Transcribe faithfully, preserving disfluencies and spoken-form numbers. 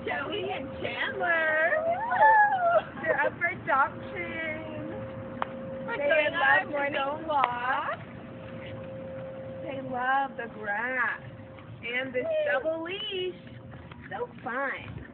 Joey and Chandler. They're up for adoption. They love morning walks. They love the grass and this double leash. So fun.